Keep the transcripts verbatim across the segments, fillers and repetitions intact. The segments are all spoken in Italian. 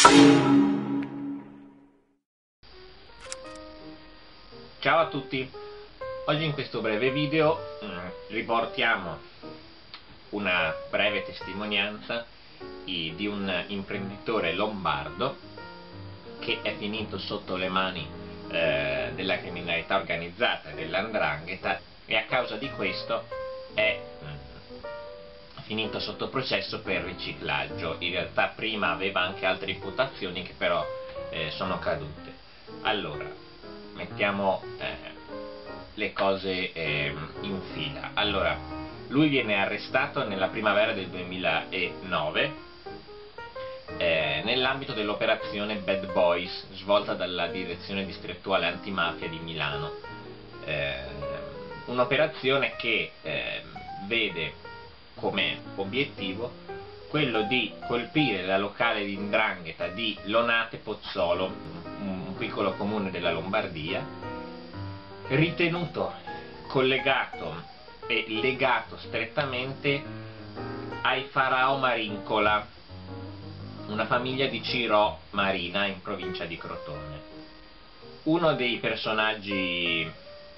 Ciao a tutti, oggi in questo breve video mh, riportiamo una breve testimonianza i, di un imprenditore lombardo che è finito sotto le mani eh, della criminalità organizzata, dell'Andrangheta, e a causa di questo è mh, finito sotto processo per riciclaggio. In realtà prima aveva anche altre imputazioni che però eh, sono cadute. Allora, mettiamo eh, le cose eh, in fila. Allora, lui viene arrestato nella primavera del duemilanove eh, nell'ambito dell'operazione Bad Boys svolta dalla direzione distrettuale antimafia di Milano, eh, un'operazione che eh, vede come obiettivo quello di colpire la locale di 'ndrangheta di Lonate Pozzolo, un piccolo comune della Lombardia, ritenuto collegato e legato strettamente ai Faraò Marincola, una famiglia di Cirò Marina in provincia di Crotone. Uno dei personaggi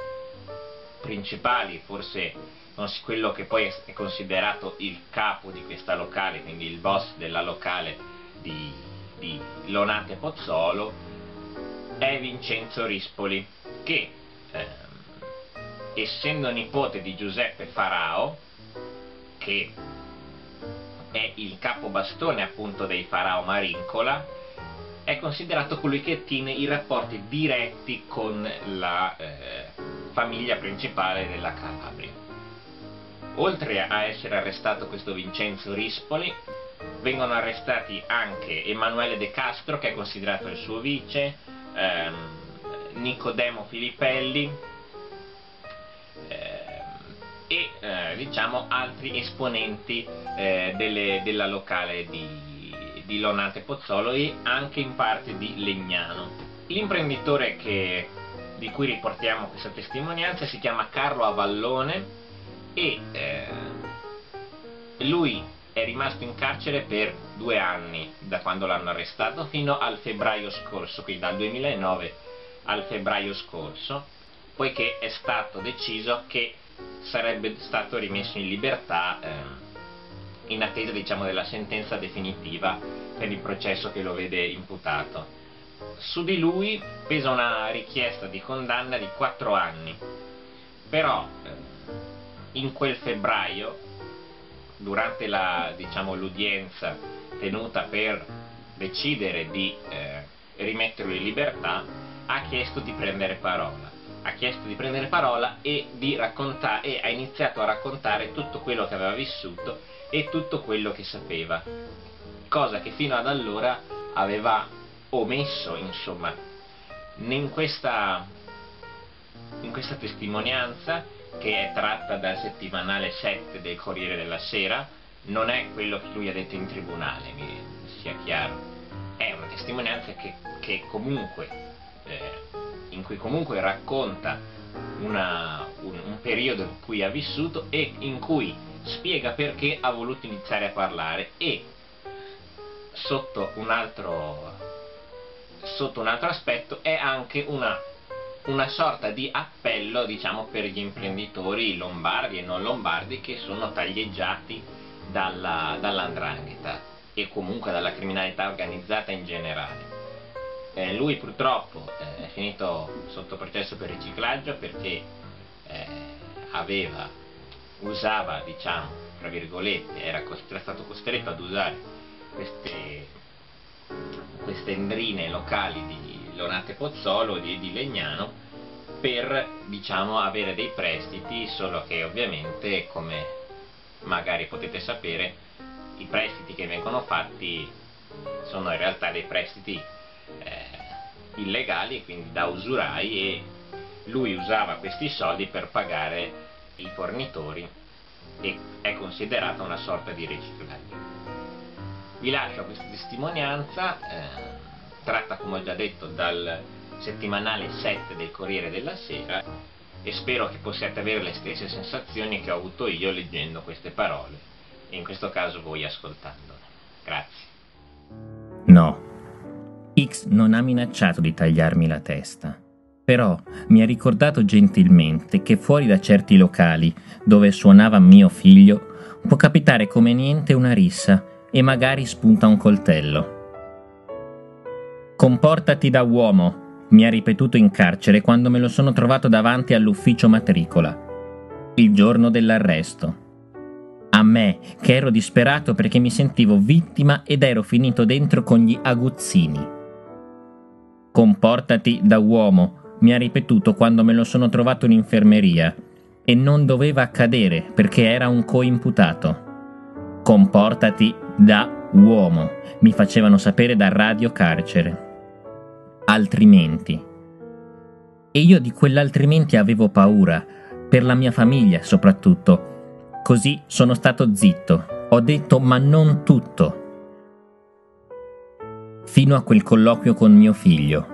principali, forse quello che poi è considerato il capo di questa locale, quindi il boss della locale di, di Lonate Pozzolo, è Vincenzo Rispoli, che eh, essendo nipote di Giuseppe Faraò, che è il capobastone appunto dei Faraò Marincola, è considerato colui che tiene i rapporti diretti con la eh, famiglia principale della Calabria. Oltre a essere arrestato questo Vincenzo Rispoli, vengono arrestati anche Emanuele De Castro, che è considerato il suo vice, ehm, Nicodemo Filippelli ehm, e eh, diciamo altri esponenti eh, delle, della locale di, di Lonate Pozzolo e anche in parte di Legnano. L'imprenditore che, di cui riportiamo questa testimonianza si chiama Carlo Avallone e eh, lui è rimasto in carcere per due anni da quando l'hanno arrestato fino al febbraio scorso, quindi dal duemilanove al febbraio scorso, poiché è stato deciso che sarebbe stato rimesso in libertà eh, in attesa, diciamo, della sentenza definitiva per il processo che lo vede imputato. Su di lui pesa una richiesta di condanna di quattro anni, però eh, in quel febbraio, durante la, diciamo, l'udienza tenuta per decidere di eh, rimetterlo in libertà, ha chiesto di prendere parola. Ha chiesto di prendere parola e, di raccontare, e ha iniziato a raccontare tutto quello che aveva vissuto e tutto quello che sapeva, cosa che fino ad allora aveva omesso. Insomma, in questa, in questa testimonianza, che è tratta dal settimanale sette del Corriere della Sera, non è quello che lui ha detto in tribunale, mi sia chiaro, è una testimonianza che, che comunque eh, in cui comunque racconta una, un, un periodo in cui ha vissuto e in cui spiega perché ha voluto iniziare a parlare, e sotto un altro sotto un altro aspetto è anche una una sorta di appello, diciamo, per gli imprenditori lombardi e non lombardi che sono taglieggiati dalla, dall'Andrangheta e comunque dalla criminalità organizzata in generale. Eh, lui purtroppo eh, è finito sotto processo per riciclaggio perché eh, aveva, usava, diciamo, tra virgolette, era, era stato costretto ad usare queste, queste endrine locali di Lonate Pozzolo di, di Legnano per, diciamo, avere dei prestiti, solo che ovviamente, come magari potete sapere, i prestiti che vengono fatti sono in realtà dei prestiti eh, illegali, quindi da usurai, e lui usava questi soldi per pagare i fornitori e è considerata una sorta di riciclaggio. Vi lascio questa testimonianza eh, tratta, come ho già detto, dal settimanale sette del Corriere della Sera, e spero che possiate avere le stesse sensazioni che ho avuto io leggendo queste parole, e in questo caso voi ascoltandole. Grazie. No, X non ha minacciato di tagliarmi la testa, però mi ha ricordato gentilmente che fuori da certi locali dove suonava mio figlio può capitare come niente una rissa e magari spunta un coltello. Comportati da uomo, mi ha ripetuto in carcere quando me lo sono trovato davanti all'ufficio matricola, il giorno dell'arresto. A me, che ero disperato perché mi sentivo vittima ed ero finito dentro con gli aguzzini. Comportati da uomo, mi ha ripetuto quando me lo sono trovato in infermeria, e non doveva accadere perché era un coimputato. Comportati da uomo, mi facevano sapere dal radio carcere. Altrimenti. E io di quell'altrimenti avevo paura, per la mia famiglia soprattutto. Così sono stato zitto, ho detto ma non tutto. Fino a quel colloquio con mio figlio.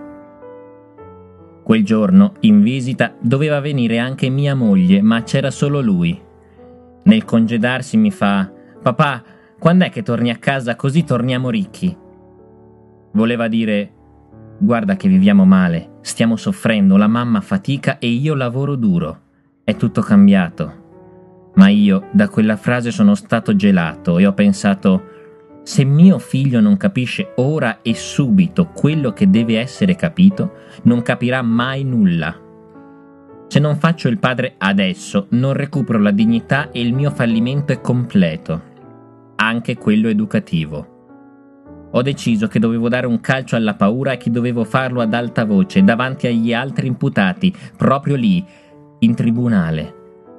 Quel giorno, in visita, doveva venire anche mia moglie, ma c'era solo lui. Nel congedarsi mi fa: «Papà, quando è che torni a casa così torniamo ricchi?» Voleva dire: «Guarda che viviamo male, stiamo soffrendo, la mamma fatica e io lavoro duro. È tutto cambiato». Ma io da quella frase sono stato gelato e ho pensato: se mio figlio non capisce ora e subito quello che deve essere capito, non capirà mai nulla. Se non faccio il padre adesso, non recupero la dignità e il mio fallimento è completo, anche quello educativo. Ho deciso che dovevo dare un calcio alla paura e che dovevo farlo ad alta voce, davanti agli altri imputati, proprio lì, in tribunale.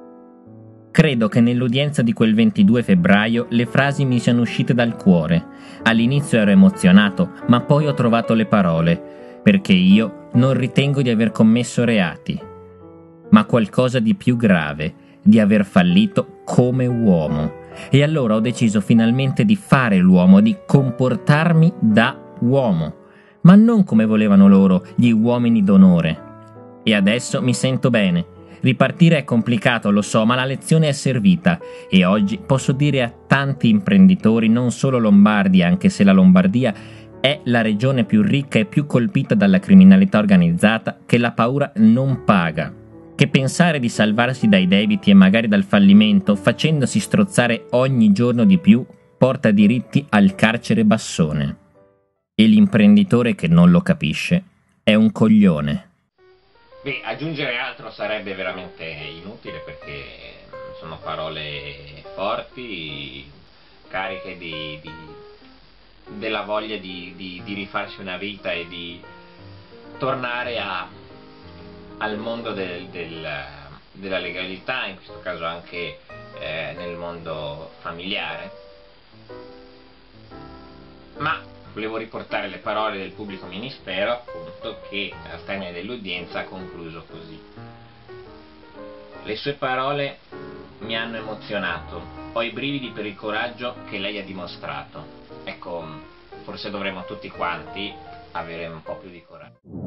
Credo che nell'udienza di quel ventidue febbraio le frasi mi siano uscite dal cuore. All'inizio ero emozionato, ma poi ho trovato le parole, perché io non ritengo di aver commesso reati, ma qualcosa di più grave, di aver fallito come uomo. E allora ho deciso finalmente di fare l'uomo, di comportarmi da uomo, ma non come volevano loro, gli uomini d'onore. E adesso mi sento bene. Ripartire è complicato, lo so, ma la lezione è servita e oggi posso dire a tanti imprenditori, non solo lombardi, anche se la Lombardia è la regione più ricca e più colpita dalla criminalità organizzata, che la paura non paga, che pensare di salvarsi dai debiti e magari dal fallimento, facendosi strozzare ogni giorno di più, porta diritti al carcere bassone. E l'imprenditore che non lo capisce è un coglione. Beh, aggiungere altro sarebbe veramente inutile perché sono parole forti, cariche di, di, della voglia di, di, di rifarsi una vita e di tornare a, al mondo del, del, della legalità, in questo caso anche eh, nel mondo familiare. Ma volevo riportare le parole del pubblico ministero, appunto, che al termine dell'udienza ha concluso così. Le sue parole mi hanno emozionato, ho i brividi per il coraggio che lei ha dimostrato. Ecco, forse dovremmo tutti quanti avere un po' più di coraggio.